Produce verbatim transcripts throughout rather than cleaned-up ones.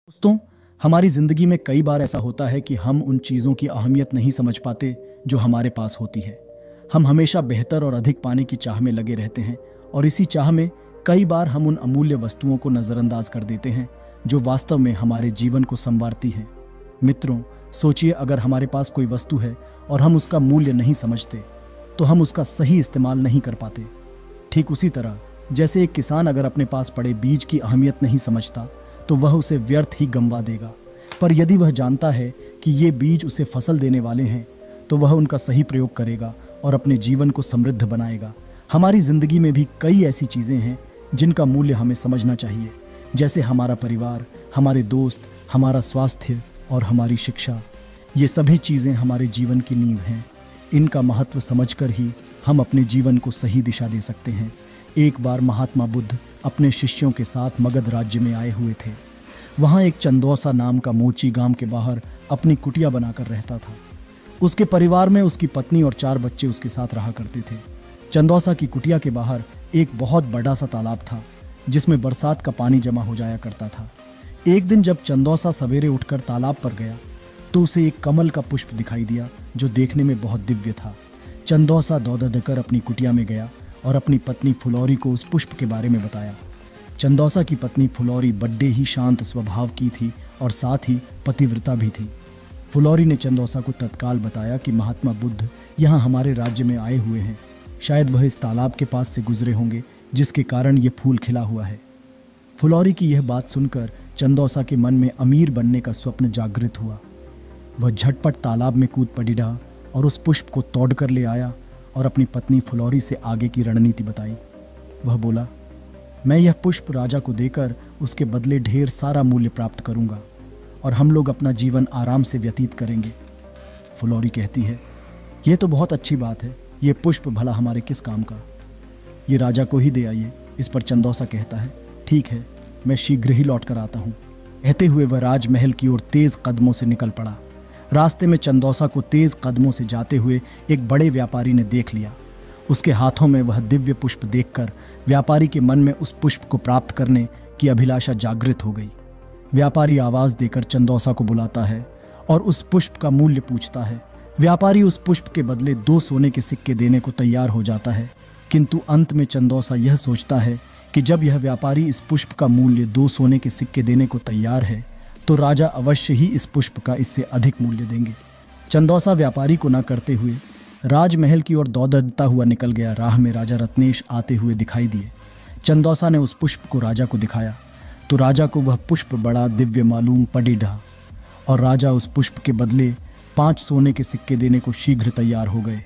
दोस्तों, हमारी ज़िंदगी में कई बार ऐसा होता है कि हम उन चीज़ों की अहमियत नहीं समझ पाते जो हमारे पास होती है। हम हमेशा बेहतर और अधिक पाने की चाह में लगे रहते हैं और इसी चाह में कई बार हम उन अमूल्य वस्तुओं को नज़रअंदाज कर देते हैं जो वास्तव में हमारे जीवन को संवारती हैं। मित्रों, सोचिए, अगर हमारे पास कोई वस्तु है और हम उसका मूल्य नहीं समझते तो हम उसका सही इस्तेमाल नहीं कर पाते। ठीक उसी तरह जैसे एक किसान अगर अपने पास पड़े बीज की अहमियत नहीं समझता तो वह उसे व्यर्थ ही गंवा देगा, पर यदि वह जानता है कि ये बीज उसे फसल देने वाले हैं तो वह उनका सही प्रयोग करेगा और अपने जीवन को समृद्ध बनाएगा। हमारी ज़िंदगी में भी कई ऐसी चीज़ें हैं जिनका मूल्य हमें समझना चाहिए, जैसे हमारा परिवार, हमारे दोस्त, हमारा स्वास्थ्य और हमारी शिक्षा। ये सभी चीज़ें हमारे जीवन की नींव हैं। इनका महत्व समझकर ही हम अपने जीवन को सही दिशा दे सकते हैं। एक बार महात्मा बुद्ध अपने शिष्यों के साथ मगध राज्य में आए हुए थे। वहाँ एक चंदौसा नाम का मोची गांव के बाहर अपनी कुटिया बनाकर रहता था। उसके परिवार में उसकी पत्नी और चार बच्चे उसके साथ रहा करते थे। चंदौसा की कुटिया के बाहर एक बहुत बड़ा सा तालाब था जिसमें बरसात का पानी जमा हो जाया करता था। एक दिन जब चंदौसा सवेरे उठकर तालाब पर गया तो उसे एक कमल का पुष्प दिखाई दिया जो देखने में बहुत दिव्य था। चंदौसा दौड़-दौड़ अपनी कुटिया में गया और अपनी पत्नी फुलौरी को उस पुष्प के बारे में बताया। चंदौसा की पत्नी फुलौरी बड्डे ही शांत स्वभाव की थी और साथ ही पतिव्रता भी थी। फुलौरी ने चंदौसा को तत्काल बताया कि महात्मा बुद्ध यहाँ हमारे राज्य में आए हुए हैं। शायद वह इस तालाब के पास से गुजरे होंगे जिसके कारण ये फूल खिला हुआ है। फुलौरी की यह बात सुनकर चंदौसा के मन में अमीर बनने का स्वप्न जागृत हुआ। वह झटपट तालाब में कूद पड़ी रहा और उस पुष्प को तोड़ कर ले आया और अपनी पत्नी फुलौरी से आगे की रणनीति बताई। वह बोला, मैं यह पुष्प राजा को देकर उसके बदले ढेर सारा मूल्य प्राप्त करूंगा और हम लोग अपना जीवन आराम से व्यतीत करेंगे। फुलौरी कहती है, यह तो बहुत अच्छी बात है, ये पुष्प भला हमारे किस काम का? ये राजा को ही दे आइए। इस पर चंदौसा कहता है, ठीक है, मैं शीघ्र ही लौट कर आता हूँ। कहते हुए वह राजमहल की ओर तेज कदमों से निकल पड़ा। रास्ते में चंदौसा को तेज कदमों से जाते हुए एक बड़े व्यापारी ने देख लिया। उसके हाथों में वह दिव्य पुष्प देखकर व्यापारी के मन में उस पुष्प को प्राप्त करने की अभिलाषा जागृत हो गई। व्यापारी आवाज देकर चंदौसा को बुलाता है और उस पुष्प का मूल्य पूछता है। व्यापारी उस पुष्प के बदले दो सोने के सिक्के देने को तैयार हो जाता है, किंतु अंत में चंदौसा यह सोचता है कि जब यह व्यापारी इस पुष्प का मूल्य दो सोने के सिक्के देने को तैयार है तो राजा अवश्य ही इस पुष्प का इससे अधिक मूल्य देंगे। चंदौसा व्यापारी को न करते हुए राजमहल की ओर दौड़ता हुआ निकल गया। राह में राजा रत्नेश आते हुए दिखाई दिए। चंदौसा ने उस पुष्प को राजा को दिखाया तो राजा को वह पुष्प बड़ा दिव्य मालूम पड़ी रहा और राजा उस पुष्प के बदले पांच सोने के सिक्के देने को शीघ्र तैयार हो गए।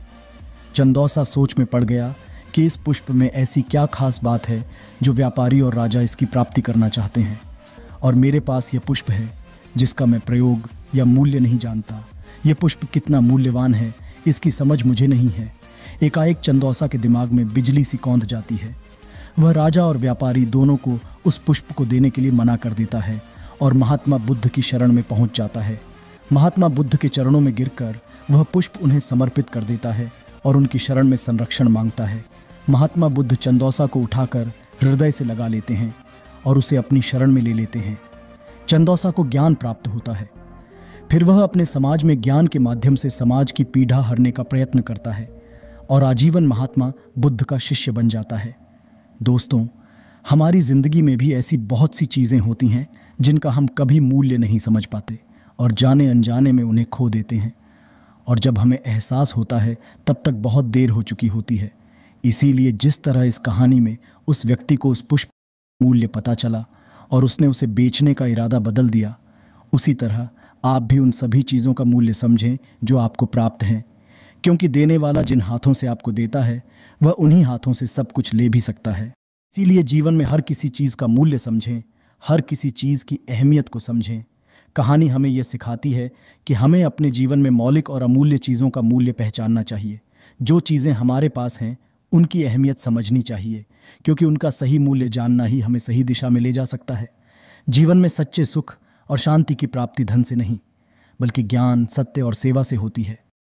चंदौसा सोच में पड़ गया कि इस पुष्प में ऐसी क्या खास बात है जो व्यापारी और राजा इसकी प्राप्ति करना चाहते हैं, और मेरे पास यह पुष्प है जिसका मैं प्रयोग या मूल्य नहीं जानता। यह पुष्प कितना मूल्यवान है इसकी समझ मुझे नहीं है। एकाएक चंदौसा के दिमाग में बिजली सी कौंध जाती है। वह राजा और व्यापारी दोनों को उस पुष्प को देने के लिए मना कर देता है और महात्मा बुद्ध की शरण में पहुंच जाता है। महात्मा बुद्ध के चरणों में गिरकर वह पुष्प उन्हें समर्पित कर देता है और उनकी शरण में संरक्षण मांगता है। महात्मा बुद्ध चंदौसा को उठाकर हृदय से लगा लेते हैं और उसे अपनी शरण में ले लेते हैं। चंदौसा को ज्ञान प्राप्त होता है। फिर वह अपने समाज में ज्ञान के माध्यम से समाज की पीड़ा हरने का प्रयत्न करता है और आजीवन महात्मा बुद्ध का शिष्य बन जाता है। दोस्तों, हमारी जिंदगी में भी ऐसी बहुत सी चीज़ें होती हैं जिनका हम कभी मूल्य नहीं समझ पाते और जाने अनजाने में उन्हें खो देते हैं, और जब हमें एहसास होता है तब तक बहुत देर हो चुकी होती है। इसीलिए जिस तरह इस कहानी में उस व्यक्ति को उस पुष्प मूल्य पता चला और उसने उसे बेचने का इरादा बदल दिया, उसी तरह आप भी उन सभी चीज़ों का मूल्य समझें जो आपको प्राप्त हैं, क्योंकि देने वाला जिन हाथों से आपको देता है वह उन्हीं हाथों से सब कुछ ले भी सकता है। इसीलिए जीवन में हर किसी चीज़ का मूल्य समझें, हर किसी चीज़ की अहमियत को समझें। कहानी हमें यह सिखाती है कि हमें अपने जीवन में मौलिक और अमूल्य चीज़ों का मूल्य पहचानना चाहिए। जो चीज़ें हमारे पास हैं उनकी अहमियत समझनी चाहिए, क्योंकि उनका सही मूल्य जानना ही हमें सही दिशा में ले जा सकता है। जीवन में सच्चे सुख और शांति की प्राप्ति धन से नहीं बल्कि ज्ञान, सत्य और सेवा से होती है।